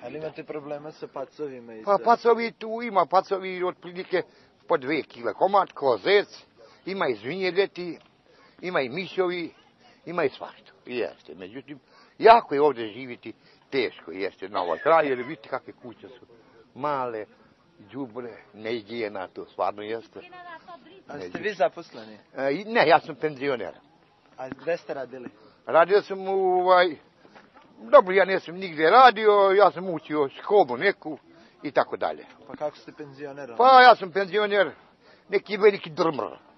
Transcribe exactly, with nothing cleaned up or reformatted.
Ali imate problema sa pacovima? Pa pacovi tu ima, pacovi otprilike po dve kile komad, ko zec, ima i zvinjeljeti, ima i mišovi, ima i svašta. Jeste, međutim, jako je ovdje živjeti teško, jeste, na ovoj kraju, jer vidite kakve kuće su male, đubre, nehigijena, to stvarno jeste. A ste vi zaposleni? E, ne, ja sam penzioner. A gde ste radili? Radio sam u, ovaj, dobro, ja nisam nigdje radio, ja sam učio školu neku i tako dalje. Pa kako ste penzioner? Pa ja sam penzioner, neki veliki drmr.